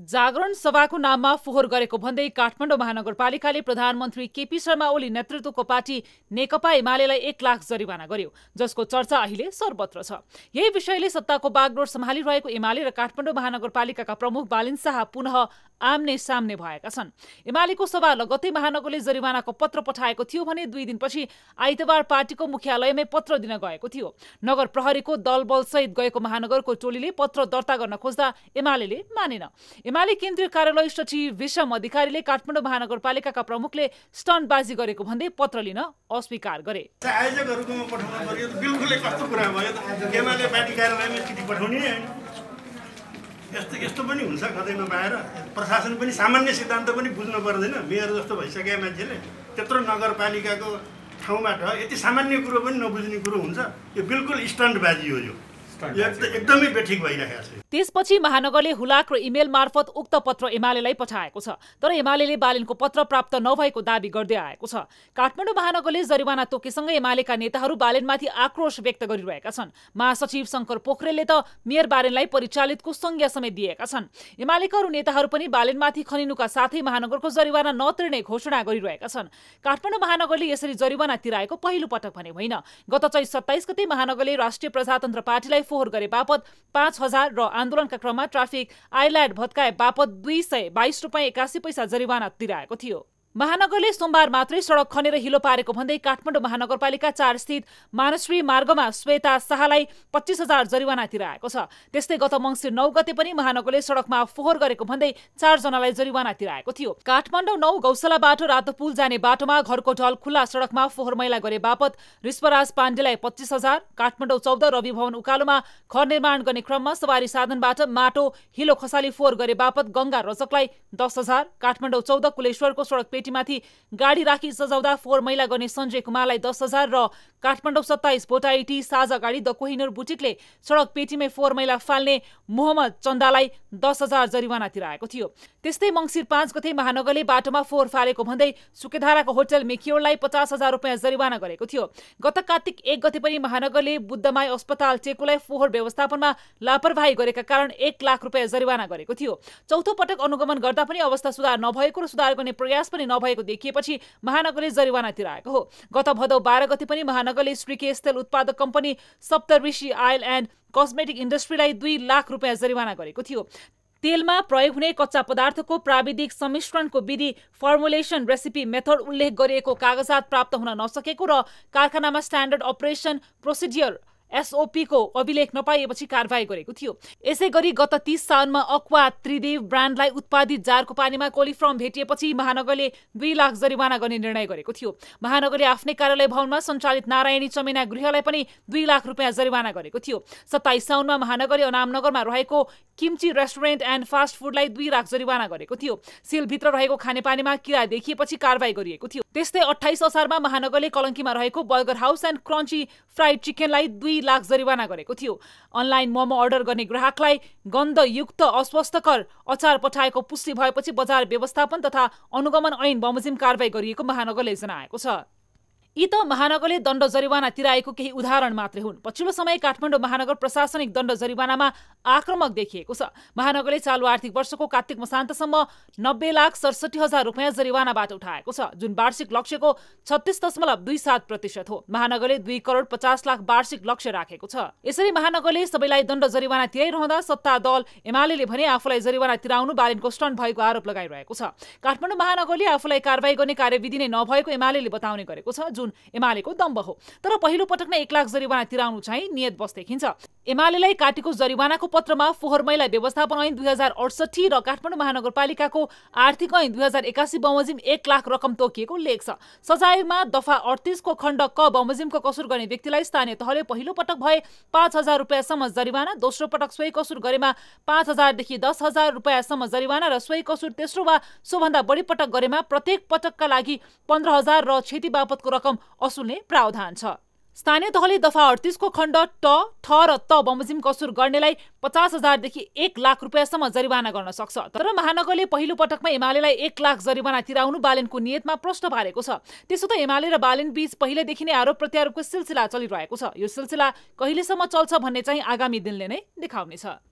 जागरण सभाको नाममा फोहोर गरेको भन्दै काठमाडौँ महानगरपालिकाले प्रधानमन्त्री केपी शर्मा ओली नेतृत्वको पार्टी नेकपा एमालेलाई 1 लाख जरिवाना गर्यो, जसको चर्चा अहिले सर्वत्र छ। यही विषयले सत्ताको बागडोर सम्हालिरहेको एमाले र काठमाडौँ महानगरपालिकाका प्रमुख बालिन शाह पुनः आम्ने सामने भएका छन्। एमालेको सभा लगत्तै महानगरले जरिवानाको पत्र पठाएको थियो भने 2 दिनपछि आइतबार पार्टीको मुख्यालयमै पत्र दिन गएको थियो। नगर प्रहरीको दलबलसहित गएको महानगरको टोलीले पत्र दर्ता गर्न खोज्दा एमालेले मानेन। एमाले केन्द्रीय कार्यालय सचिव विषम अधिकारीले काठमाडौँ महानगरपालिकाका प्रमुखले स्टन्टबाजी गरेको भन्दै पत्र लिन अस्वीकार गरे। आयोजकहरुकोमा पठाउन पर्यो त बिल्कुलै कस्तो कुरा भयो त एमाले पार्टी कार्यालयमा चिठी पठाउने हैन। यस्तो पनि हुन्छ कतै नपाएर प्रशासन पनि सामान्य सिद्धान्त पनि बुझ्नु पर्दैन। मेयर जस्तो भइसकेका मान्छेले त्यत्रो नगरपालिकाको ठाउँबाट यति सामान्य कुरो पनि नबुझ्ने कुरो हुन्छ। यो बिल्कुल स्टन्टबाजी हो। यो एकदमै बेठिक भइरहेको छ। त्यसपछि महानगरले हुलाक र इमेल मार्फत उक्त पत्र एमालेलाई पठाएको छ, तर एमालेले बालिनको पत्र प्राप्त नभएको दाबी गर्दै आएको छ। काठमाडौँ महानगरले जरिवाना तोकेसँगै एमालेका नेताहरू बालिनमाथि आक्रोश व्यक्त गरिरहेका छन्। महासचिव शङ्कर पोखरेलले त मेयर बालिनलाई परिचालितको संज्ञा समेत दिएका छन्। एमालेका अरू नेताहरू पनि बालिनमाथि खनिनुका साथै महानगरको जरिवाना नतिर्ने घोषणा गरिरहेका छन्। काठमाडौँ महानगरले यसरी जरिवाना तिराएको पहिलो पटक भने होइन। गत चैत 27 गते महानगरले राष्ट्रिय प्रजातन्त्र पार्टीलाई फोहोर गरे बापत 5,000 र आन्दोलनका क्रममा ट्राफिक आइल्यान्ड भत्काए बापत 222 रुपैयाँ 81 पैसा जरिवाना तिराएको थियो। महानगरले सोमबार मात्रै सडक खनेर हिलो पारेको भन्दै काठमाडौँ महानगरपालिका 4 स्थित मानश्री मार्गमा श्वेता शाहलाई 25,000 जरिवाना तिराएको छ। त्यस्तै गत मङ्सिर 9 गते पनि महानगरले सडकमा फोहोर गरेको भन्दै 4 जनालाई जरिवाना तिराएको थियो। काठमाडौँ 9 गौशालाबाट रातोपुल जाने बाटोमा घरको ढल खुल्ला सडकमा फोहोर मैला गरे बापत ऋषपराज पाण्डेलाई 25,000, काठमाडौँ 14 रवि भवन उकालोमा घर निर्माण गर्ने क्रममा सवारी साधनबाट माटो हिलो खसाली फोहोर गरे बापत गंगा रजकलाई 10,000, काठमाडौँ 14 कुलेश्वरको सडक माथि गाडी राखी सजाउँदा फोहोर मैला गर्ने सञ्जय कुमारलाई 10,000 र काठमाडौँ 27 बोटाइटी साझा गाडी द कोहिनूर बुटिकले सडक पेटीमै फोहोर मैला फाल्ने मोहम्मद चन्दालाई 10,000 जरिवाना तिराएको थियो। त्यस्तै मङ्सिर 5 गते महानगरले बाटोमा फोहोर फालेको भन्दै सुकेधाराको होटल मेक्योरलाई 50,000 रुपैयाँ जरिवाना गरेको थियो। गत कार्तिक 1 गते पनि महानगरले बुद्धमाई अस्पताल टेकुलाई फोहोर व्यवस्थापनमा लापरवाही गरेका कारण 1 लाख रुपैयाँ जरिवाना गरेको थियो। चौथो पटक अनुगमन गर्दा पनि अवस्था सुधार नभएको र सुधार गर्ने प्रयास पनि नभएको देखिएपछि महानगरले जरिवाना तिराएको हो। गत भदौ 12 गते पनि महानगरले श्रीकेश तेल उत्पादक company Saptarishi oil and cosmetic इन्डस्ट्रीलाई 2 लाख रुपैयाँ जरिवाना गरेको थियो। तेलमा प्रयोग हुने कच्चा पदार्थको प्राविधिक सम्मिश्रणको विधि फर्मुलेसन रेसिपी मेथड उल्लेख गरिएको कागजात प्राप्त हुन नसकेको र कारखानामा स्ट्यान्डर्ड अपरेसन प्रोसिडियर SOP को अभिलेख नपाइएपछि कारवाही गरेको थियो। यसै गरी गत 30 साउनमा अक्वा त्रिदेव ब्रान्डलाई उत्पादित जारको पानीमा कोलिफर्म भेटिएपछि महानगरले 2 लाख जरिवाना गर्ने निर्णय गरेको थियो। महानगरले आफ्नै कार्यालय भवनमा सञ्चालित नारायणी चमेना गृहलाई पनि 2 लाख रुपैयाँ जरिवाना गरेको थियो। 27 साउनमा महानगरले अनामनगरमा रहेको किम्ची रेस्टुरेन्ट एन्ड फास्ट फुडलाई 2 लाख जरिवाना गरेको थियो। सिलभित्र रहेको खानेपानीमा किरा देखिएपछि कारवाही गरिएको थियो। त्यस्तै 28 असारमा महानगरले कलङ्कीमा रहेको burger house and crunchy fried चिकनलाई 2 लाख जरिवाना गरेको थियो। अनलाइन मोमो अर्डर गर्ने ग्राहकलाई गन्धयुक्त अस्वस्थकर अचार पठाएको पुष्टि भएपछि बजार व्यवस्थापन तथा अनुगमन ऐन बमोजिम कारवाही गरिएको महानगरले जनाएको छ। यी त महानगरले दण्ड जरिवाना तिराएको केही उदाहरण मात्रै हुन्। पछिल्लो समय काठमाडौँ महानगर प्रशासनिक दण्ड जरिवानामा आक्रामक देखिएको छ। महानगरले चालु आर्थिक वर्षको कार्तिक मसान्तसम्म 90,67,000 रुपैयाँ जरिवानाबाट उठाएको छ, जुन वार्षिक लक्ष्यको 36.27% हो। महानगरले 2 करोड 50 लाख वार्षिक लक्ष्य राखेको छ। यसरी महानगरले सबैलाई दण्ड जरिवाना तिराइरहँदा सत्ता दल एमालेले भने आफूलाई जरिवाना तिराउनु बालिनको स्टन्ट भएको आरोप लगाइरहेको छ। काठमाडौँ महानगरले आफूलाई कारवाही गर्ने कार्यविधि नै नभएको एमालेले बताउने गरेको छ, जुन एमालेको दम्ब हो। तर पहिलो पटक नै 1 लाख जरिवाना तिराउनु चाहिँ नियत बस देखिन्छ। एमालेलाई काटेको जरिवानाको पत्रमा फोहोर मैला व्यवस्थापन ऐन 2068 र काठमाडौँ महानगरपालिकाको आर्थिक ऐन 2081 बमोजिम 1 लाख रकम तोकिएको लेख छ। सजायमा दफा 38 को खण्ड क बमोजिमको कसुर गर्ने व्यक्तिलाई स्थानीय तहले पहिलो पटक भए 5,000 रुपैयाँसम्म जरिवाना, दोस्रो पटक सोही कसुर गरेमा 5,000 देखि 10,000 रुपैयाँसम्म जरिवाना र सोही कसुर तेस्रो वा सोभन्दा बढी पटक गरेमा प्रत्येक पटकका लागि 15,000 र क्षति बापतको रकम असुल्ने प्रावधान छ। स्थानीय तहले दफा 38 को खण्ड ट, ठ र त बमोजिम कसुर गर्नेलाई 50,000 देखि 1 लाख रुपैयाँसम्म जरिवाना गर्न सक्छ। तर महानगरले पहिलो पटकमा एमालेलाई 1 लाख जरिवाना तिराउनु बालिनको नियतमा प्रश्न पारेको छ। त्यसो त एमाले र बालिन बीच पहिलेदेखि नै आरोप प्रत्यारोपको सिलसिला चलिरहेको छ। यो सिलसिला कहिलेसम्म चल्छ भन्ने चाहिँ आगामी दिनले नै देखाउनेछ।